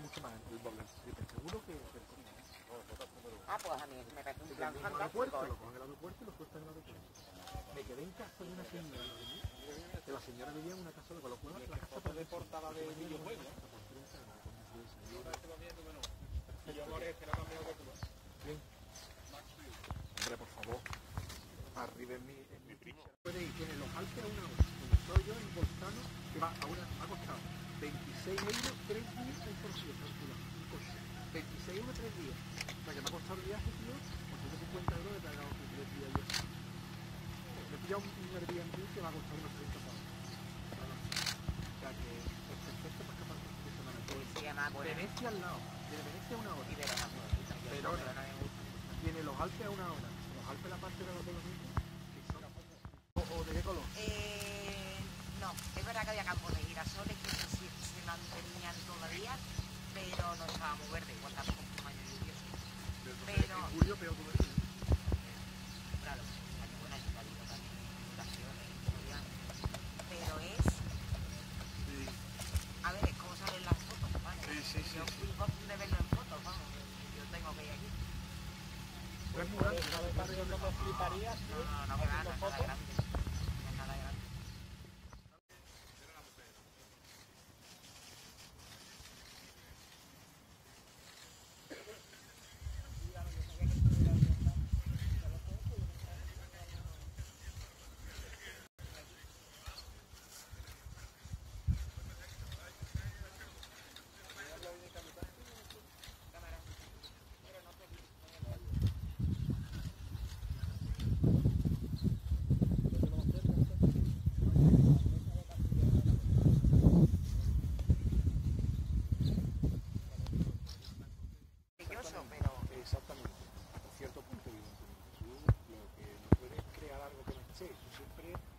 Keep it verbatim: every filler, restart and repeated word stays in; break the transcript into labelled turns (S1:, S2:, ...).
S1: mucho más el doble, el seguro que el coche.
S2: Ah, pues a mí me parece un plan
S1: El
S2: fantástico.
S1: aeropuerto, lo cogen en el aeropuerto y lo sueltan en el aeropuerto. Me quedé en casa de una señora, que la señora vivía en una casa de Colocuela, la casa por de portada de videojuegos. Bien. Hombre, por favor, arriba en mi, en mi primo. Puede ir, tiene los Alpes a una hora. Como estoy yo en Volcano, que va a una, ha costado veintiséis euros, tres días en Portugal, calcula, un coche. veintiséis euros, tres días. O sea, que me ha costado el viaje, tío, por ciento cincuenta euros de pagado por tres días yo. Me he pillado un, un Airbnb que me ha costado unos treinta pavos. O sea, que es perfecto para escapar con fin de semana.
S2: Se llama Buena.
S1: Venecia al lado, de Venecia a una hora.
S2: Y Verona.
S1: Verona. Tiene los Alpes a una hora. Los Alpes la parte de los Dolomitas, que son... ¿O, o de qué color?
S2: Eh, no, es verdad que había campos de girasoles que se, se mantenían todavía, pero no estaba muy verde, igual tampoco un año lluvioso. Pero...
S1: En julio peor todavía.
S2: Claro, hay buena lluvia, digo, también inundaciones, historias, pero es...
S1: Sí.
S2: A ver, es como salen las fotos, ¿vale?
S1: Sí, sí, sí.
S2: Yo
S1: sí.
S2: fui de verlo en fotos, vamos, yo tengo que ir aquí.
S1: No es muy grande, ¿no?
S3: ¿Sabes para no me fliparías?
S2: No, no, no, que va, no es nada grande. No es nada grande. Pero...
S1: Exactamente, hasta cierto punto, evidentemente. Tú lo que no puedes crear algo que no esté, tú siempre